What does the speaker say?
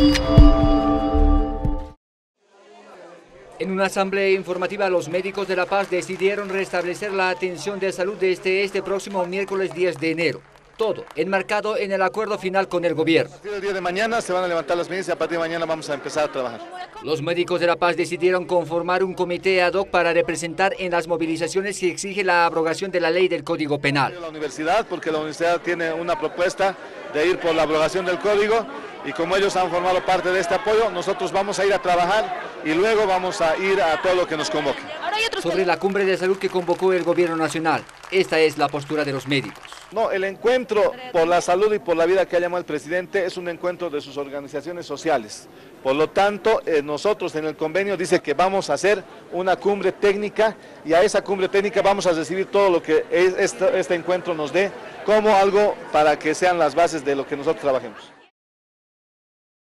En una asamblea informativa, los médicos de La Paz decidieron restablecer la atención de salud desde este próximo miércoles 10 de enero. Todo enmarcado en el acuerdo final con el gobierno. A partir del día de mañana se van a levantar las medidas y a partir de mañana vamos a empezar a trabajar. Los médicos de La Paz decidieron conformar un comité ad hoc para representar en las movilizaciones que exige la abrogación de la ley del Código Penal. La universidad, porque la universidad tiene una propuesta de ir por la abrogación del código y como ellos han formado parte de este apoyo, nosotros vamos a ir a trabajar y luego vamos a ir a todo lo que nos convoque. Sobre la cumbre de salud que convocó el gobierno nacional, esta es la postura de los médicos. No, el encuentro por la salud y por la vida que ha llamado el presidente es un encuentro de sus organizaciones sociales. Por lo tanto, nosotros en el convenio dice que vamos a hacer una cumbre técnica y a esa cumbre técnica vamos a recibir todo lo que este encuentro nos dé como algo para que sean las bases de lo que nosotros trabajemos.